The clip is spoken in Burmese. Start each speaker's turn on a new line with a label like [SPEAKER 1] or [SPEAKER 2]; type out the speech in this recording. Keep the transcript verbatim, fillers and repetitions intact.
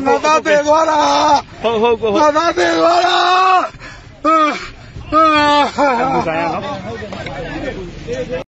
[SPEAKER 1] 我打對我啦，
[SPEAKER 2] 好好過好，
[SPEAKER 1] 我打對我啦，啊啊！